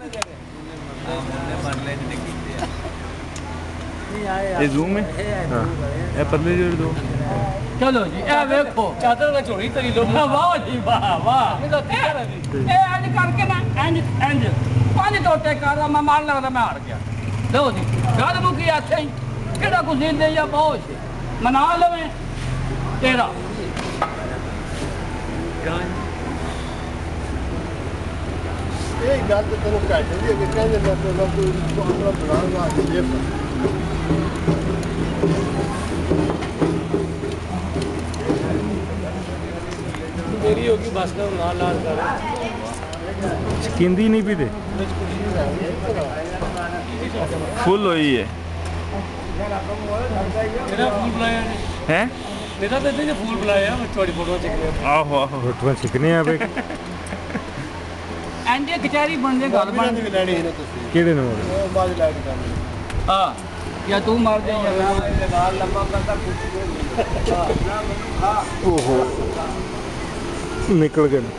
ये जूम है हां ये पतले जोड़ दो चलो जी ए देखो चादर में छोड़ी तरी लो वाह जी वाह वाह ए आज करके ना इंज पानी टोटे कर मैं मान लगदा मैं हार गया लो जी गल मुकी अच्छा ही केड़ा कुछ दे या बहुत मना लवे तेरा ये गल तो तेन घट दी कि कहंदे मैं तो अपना बनाऊंगा शेफ मेरी होगी बस का नाल नाल कर चिकंदी नहीं पीते फुल हुई है मेरा फूल बुलाया हैं मेरा तो इतने फूल बुलाया मैं थोड़ी फोटो चेक आहो आहो फोटो छिकने आ बे एंजे कचहरी बनने गल बन भी लेनी है ना तुसी केड़े ने ਉਹ ਬਾਜ ਲਾਈਟ ਕਰਨੀ हां या तू मार दे या मैं गाल लंबा करता कुछ हां ओहो निकल गए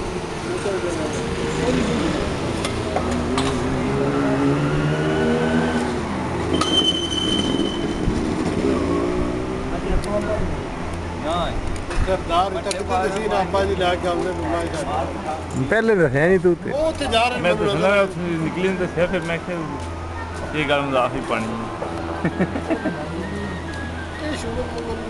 ਸਰਦਾਰ ਤੱਕ ਤੇ ਸੀ ਨਾ ਅੱਬਾ ਜੀ ਲੈ ਕੇ ਆਉਂਦੇ ਮੁੰਡਾ ਜੀ पहले तो है नहीं तू ते ਉਹ ਉੱਥੇ ਜਾ ਰਹੇ मैं तो सुना निकली तो से फिर मैं ये गल मजाक ही पानी ਇਹ ਸ਼ੂਗਰ